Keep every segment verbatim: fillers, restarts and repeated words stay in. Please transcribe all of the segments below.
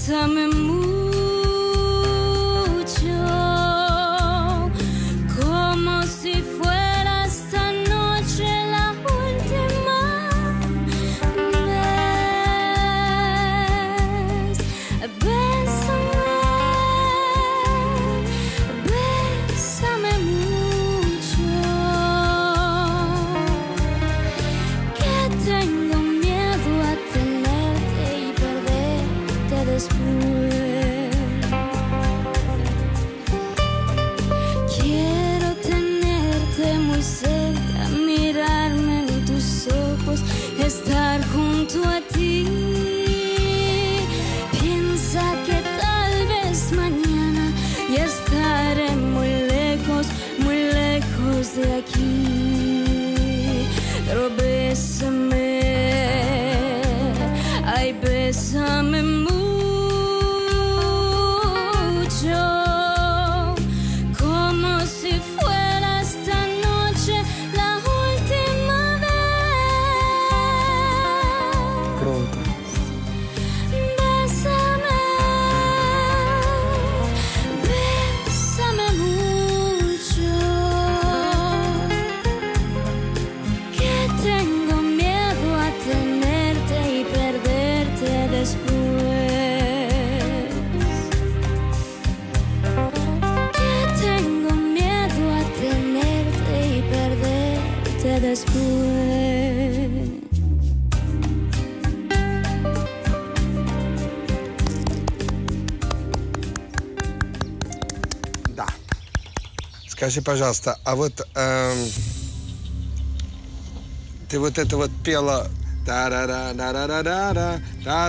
Bésame mucho, como si fuera esta noche la última vez. Bésame, bésame mucho, que tengo miedo a tenerte y perderte después. Quiero tenerte muy cerca, mirarme en tus ojos, estar junto a ti. Piensa que tal vez mañana ya estaré muy lejos, muy lejos de aquí. Pero bésame, ay, bésame mucho, como si fuera esta noche la última vez. Круто. Bésame, bésame mucho, que tengo miedo a tenerte y perderte después. Que tengo miedo a tenerte y perderte después. Да. Скажи, пожалуйста, а вот эм, ты вот это вот пела... та-ра-ра-ра-ра-ра-ра,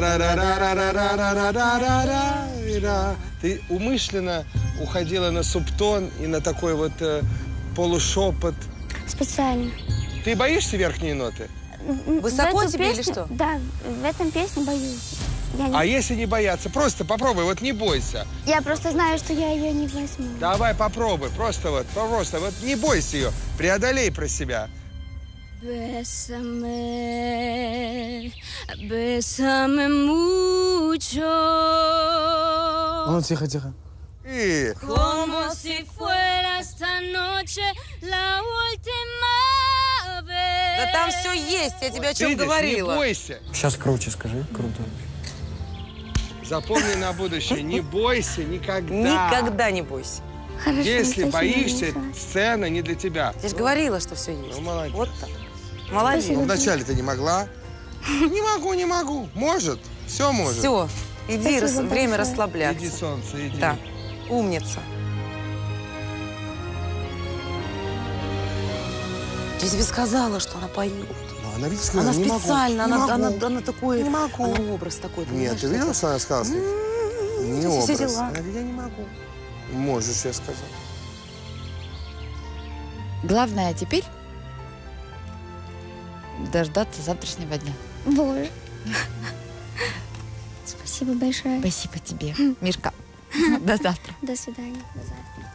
та-ра-ра-ра-ра-ра-ра-ра-ра-ра. Ты умышленно уходила на субтон и на такой вот э, полушепот. Специально. Ты боишься верхние ноты? Высоко В эту тебе или песню- что? Да, в этом песне боюсь. Я, не- А если не бояться? Просто попробуй, вот не бойся. я просто знаю, что я ее не возьму. Давай попробуй, просто вот, просто вот не бойся ее, преодолей про себя. Bésame, bésame mucho, Ну, тихо, тихо. И como si fuera esta noche la última vez. Да там все есть, я тебе о чем видишь, говорила. не бойся. Сейчас круче скажи. Круто. Запомни на будущее, не бойся никогда. Никогда не бойся. Хорошо, Если спасибо, боишься, Вячеслав. сцена не для тебя. Я же говорила, что все есть. Ну, молодец. Вот так. Молодец. Ну, вначале ты не могла. Не могу, не могу. Может, все может. Все, иди, Спасибо рас- время большое. расслабляться. Иди, солнце, иди. Да, умница. Я тебе сказала, что она поет. Ну, она, видишь, Она не могу, специально, не она, могу. она, она такой, Не могу. она образ такой. Нет, понимаешь, ты видела, такой? что она сказала? Не все образ. дела. Она говорит, я не могу. Можешь, я сказал. Главное теперь дождаться завтрашнего дня. Боже. Спасибо большое. Спасибо тебе, Мишка. До завтра. До свидания. До завтра.